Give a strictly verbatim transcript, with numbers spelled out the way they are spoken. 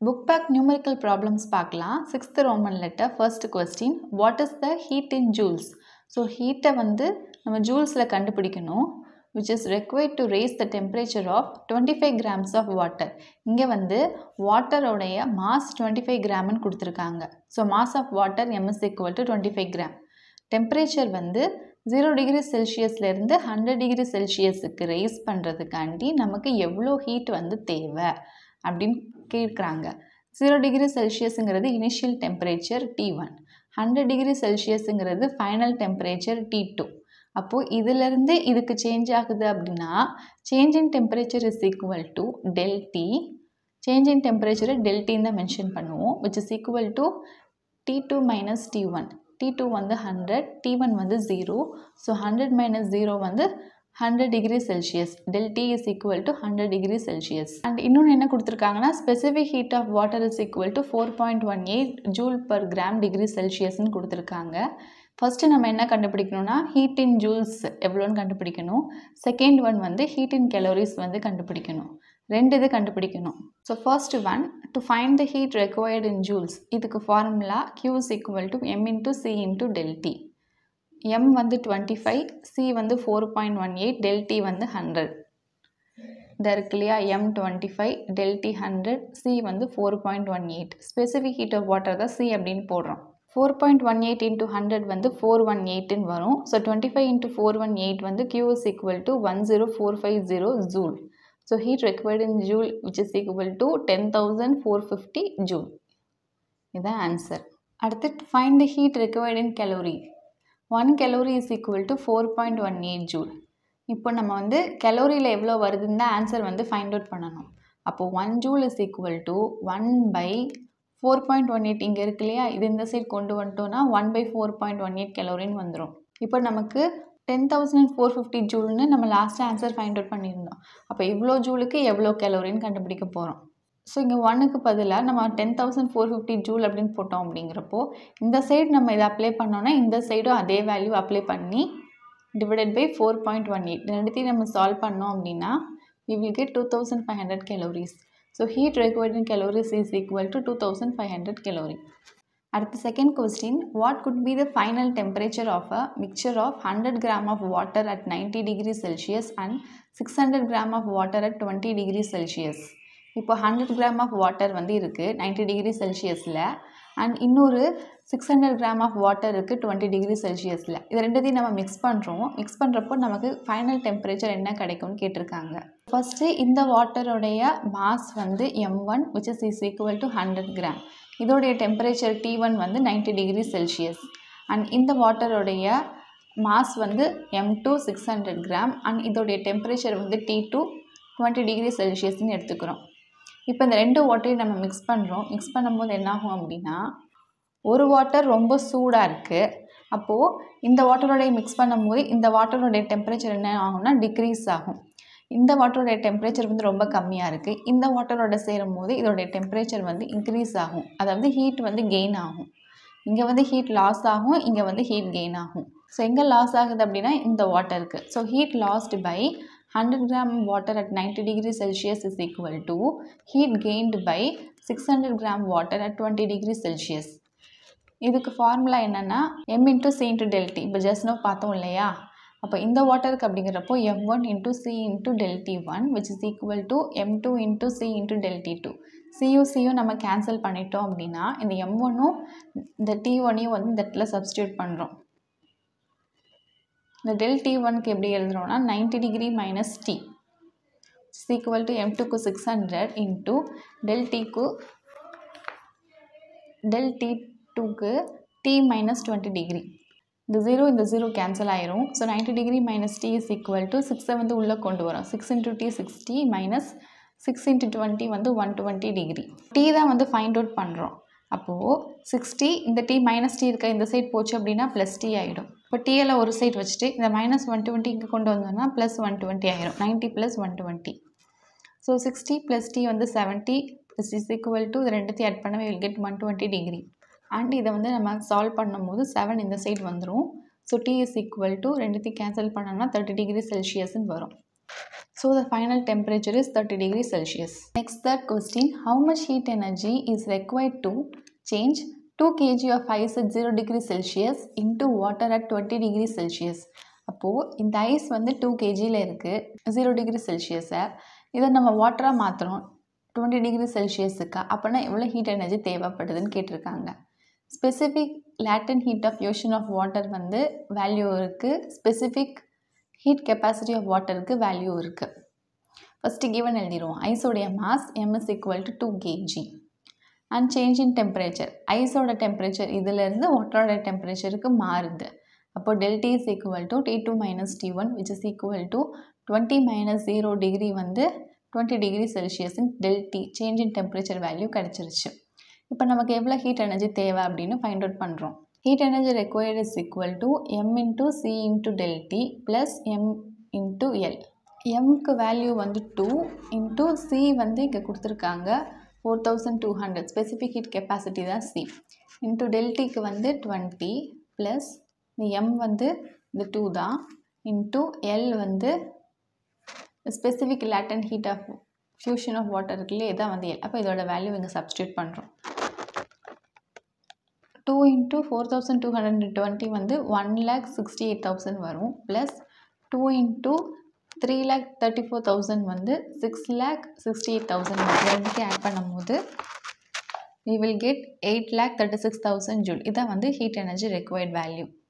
Book back numerical problems பார்க்கலாம். Sixth Roman letter, first question. What is the heat in joules? So heat வந்து நம்ம ஜூல்ஸில் கண்டுபிடிக்கணும். Which is required to raise the temperature of twenty-five grams of water. இங்கே வந்து வாட்டரோடைய mass twenty-five gram கொடுத்துருக்காங்க. So mass of water M is equal to twenty-five gram. Temperature வந்து zero degree செல்சியஸ்லேருந்து one hundred degree செல்சியஸுக்கு raise பண்ணுறதுக்காண்டி நமக்கு எவ்வளோ heat வந்து தேவை அப்படின்னு கேட்குறாங்க. zero degree செல்சியஸுங்கிறது initial temperature T one, one hundred degree செல்சியஸுங்கிறது ஃபைனல் டெம்பரேச்சர் T two. அப்போது இதிலிருந்து இதுக்கு சேஞ்ச் ஆகுது அப்படின்னா change in temperature is equal to del T. Change in டெம்பரேச்சரை டெல் டின்னு தான் மென்ஷன் பண்ணுவோம். Which is equal to T two minus T one. T two வந்து one hundred, T one வந்து zero. So one hundred minus zero வந்து one hundred degree Celsius. Del T is equal to one hundred degree Celsius. And இன்னொன்று என்ன கொடுத்துருக்காங்கன்னா specific heat of water is equal to four point one eight joule per gram degree Celsius ன்னு கொடுத்துருக்காங்க. First நம்ம என்ன கண்டுபிடிக்கணும்னா heat in joules எவ்வளோன்னு கண்டுபிடிக்கணும். செகண்ட் ஒன் வந்து heat in calories வந்து கண்டுபிடிக்கணும். ரெண்டு இது கண்டுபிடிக்கணும். So first one to find the heat required in joules, இதுக்கு formula Q is equal to M into C into del T. M வந்து twenty-five, C வந்து four point one eight, del T வந்து one hundred. இது இருக்கு இல்லையா, M twenty-five, del T one hundred, C வந்து four point one eight. Specific heat of water தான் C அப்படின்னு போடுறோம். four point one eight into one hundred வந்து four hundred eighteen வரும். So twenty-five into four hundred eighteen வந்து Q is equal to one zero four five zero joule. So heat required in joule which is equal to ten thousand four hundred fifty joule. இதுதான் answer. அடுத்து find the heat required in calorie. one calorie is equal to four point one eight joule. இப்போ நம்ம வந்து கலோரியில் எவ்வளோ வருதுன்னு தான் answer வந்து find out பண்ணணும். அப்போது one joule is equal to one by four point one eight இங்கே இருக்கு இல்லையா, இது இந்த சைட் கொண்டு வந்துட்டோன்னா one by four point one eight கலோரின்னு வந்துடும். இப்போ நமக்கு ten thousand four hundred fifty ஜூல்னு நம்ம லாஸ்ட் ஆன்சர் ஃபைண்ட் அவுட் பண்ணியிருந்தோம். அப்போ இவ்வளோ ஜூலுக்கு எவ்வளோ கலோரின்னு கண்டுபிடிக்க போகிறோம். ஸோ இங்கே ஒன்னுக்கு பதிலாக நம்ம ten thousand four fifty joule அப்படின்னு போட்டோம். அப்படிங்கிறப்போ இந்த சைடு நம்ம இதை அப்ளை பண்ணோன்னா இந்த சைடும் அதே வேல்யூ அப்ளை பண்ணி divided by four point one eight ரெண்டுத்தையும் நம்ம சால்வ் பண்ணோம் அப்படின்னா we will get two thousand five hundred calories. So heat required in calories is equal to two thousand five hundred calorie. அடுத்த second question, what could be the final temperature of a mixture of one hundred gram of water at ninety degree Celsius and six hundred gram of water at twenty degree Celsius. இப்போ hundred gram of water வந்து இருக்குது ninety degree செல்சியஸில், and இன்னொரு six hundred gram of water இருக்குது twenty degree செல்சியஸில். இது ரெண்டுத்தையும் நம்ம மிக்ஸ் பண்ணுறோம். மிக்ஸ் பண்ணுறப்போ நமக்கு ஃபைனல் டெம்பரேச்சர் என்ன கிடைக்கும்னு கேட்டிருக்காங்க. ஃபஸ்ட்டு இந்த வாட்டருடைய மாஸ் வந்து M one which is is equal to hundred gram. இதோடைய டெம்பரேச்சர் டி ஒன் வந்து நைன்ட்டி டிகிரி செல்சியஸ். அண்ட் இந்த வாட்டருடைய மாஸ் வந்து M two six hundred gram. And இதோடைய டெம்பரேச்சர் வந்து டி டூ டுவெண்ட்டி டிகிரி செல்சியஸ்ன்னு எடுத்துக்கிறோம். இப்போ இந்த ரெண்டு வாட்டரையும் நம்ம மிக்ஸ் பண்ணுறோம். மிக்ஸ் பண்ணும்போது என்னாகும் அப்படின்னா ஒரு வாட்டர் ரொம்ப சூடாக இருக்குது. அப்போது இந்த வாட்டரோடைய மிக்ஸ் பண்ணும்போது இந்த வாட்டரோடைய டெம்பரேச்சர் என்ன ஆகும்னா டிக்ரீஸ் ஆகும். இந்த வாட்டரோடைய டெம்பரேச்சர் வந்து ரொம்ப கம்மியாக இருக்குது. இந்த வாட்டரோட சேரும் போது இதோடைய டெம்பரேச்சர் வந்து இன்க்ரீஸ் ஆகும். அதாவது ஹீட் வந்து கெயின் ஆகும். இங்கே வந்து ஹீட் லாஸ் ஆகும், இங்கே வந்து ஹீட் கெயின் ஆகும். ஸோ எங்கே லாஸ் ஆகுது அப்படின்னா இந்த வாட்டருக்கு. So heat lost by one hundred gram water at ninety degree Celsius is equal to heat gained by six hundred gram water at twenty degree Celsius. இதுக்கு ஃபார்முலா என்னென்னா M into C into del T. இப்போ just now பார்த்தோம் இல்லையா, அப்போ இந்த வாட்டருக்கு அப்படிங்கிறப்போ M one into C into del T one which is equal to M two into C into del T two. சியும் சியும் நம்ம cancel பண்ணிட்டோம் அப்படின்னா இந்த M ஒன்னும் இந்த T ஒன்னையும் வந்து இந்த இடத்துல சப்ஸ்டியூட் பண்ணுறோம். இந்த del T ஒன்னுக்கு எப்படி எழுதுறோம்னா ninety degree minus T is equal to M two க்கு six hundred into del T க்கு del T two க்கு T minus twenty degree. இந்த ஜீரோ இந்த ஜீரோ கேன்சல் ஆயிரும். So ninety degree minus T is equal to சிக்ஸை வந்து உள்ளே கொண்டு வரோம். Six into T sixty minus six into twenty வந்து one hundred twenty degree. T தான் வந்து ஃபைண்ட் அவுட் பண்ணுறோம். அப்போது சிக்ஸ்டி இந்த T மைனஸ் T இருக்க இந்த சைட் போச்சு அப்படின்னா ப்ளஸ் T ஆகிடும். இப்போ டிஎல்லாம் ஒரு சைட் வச்சுட்டு இந்த மைனஸ் ஒன் டுவெண்ட்டி இங்கே கொண்டு வந்தோம்னா ப்ளஸ் ஒன் டுவெண்ட்டி ஆயிரும். Ninety plus one twenty. So sixty plus T வந்து seventy plus is equal to இது ரெண்டுத்தையும் ஆட் பண்ணவே will get one twenty degree. And இதை வந்து நம்ம சால்வ் பண்ணும்போது செவன் இந்த சைட் வந்துடும். So T is equal to ரெண்டுத்தையும் கேன்சல் பண்ணோம்னா தேர்ட்டி டிகிரி செல்சியஸ்ன்னு வரும். So the final temperature is thirty degrees Celsius. Next, third question, how much heat energy is required to change two kilograms of ice at zero degrees Celsius into water at twenty degrees Celsius? அப்போது இந்த ice வந்து two கேஜியில் இருக்குது zero degree செல்சியஸை, இதை நம்ம வாட்டராக மாற்றுறோம் twenty degree செல்சியஸுக்கு. அப்போனா எவ்வளோ heat energy தேவைப்படுதுன்னு கேட்டிருக்காங்க. Specific latent heat of fusion of water வந்து வேல்யூ இருக்குது, ஸ்பெசிஃபிக் ஹீட் கெப்பாசிட்டி ஆஃப் வாட்டருக்கு வேல்யூ இருக்குது. ஃபஸ்ட்டு கிவன் எழுதிடுவோம். ஐஸோடைய mass m is equal to two kg and change in temperature. ஐஸோட டெம்பரேச்சர் இதிலேருந்து வாட்டரோட டெம்பரேச்சருக்கு மாறுது. அப்போ del T is equal to T two minus T one which is equal to twenty minus zero degree வந்து twenty degree Celsius in del T change in temperature value கிடச்சிருச்சு. இப்போ நமக்கு எவ்வளோ ஹீட் எனர்ஜி தேவை அப்படின்னு ஃபைண்ட் அவுட் பண்ணுறோம். ஹீட் எனர்ஜி required is equal to m into c into del T plus m into L. mக்கு வேல்யூ வந்து டூ இன்ட்டு c வந்து இங்கே கொடுத்துருக்காங்க four thousand two hundred specific heat capacity தான் c இன்ட்டு del Tக்கு வந்து டுவெண்ட்டி ப்ளஸ் இந்த m வந்து இந்த டூ தான் இன்ட்டு L வந்து specific latent heat of fusion of water இருக்குல்லையே இதான் வந்து L. அப்போ இதோட வேல்யூ இங்கே சப்ஸ்டியூட் பண்ணுறோம். Two into four thousand two hundred twenty வந்து one lakh sixty eight thousand வரும் plus two into three lakh thirty four thousand வந்து six lakh sixty eight thousand ரெண்டுக்கு ஆட் பண்ணும் போது we will get eight lakh thirty-six thousand joule. இதான் வந்து heat energy required value.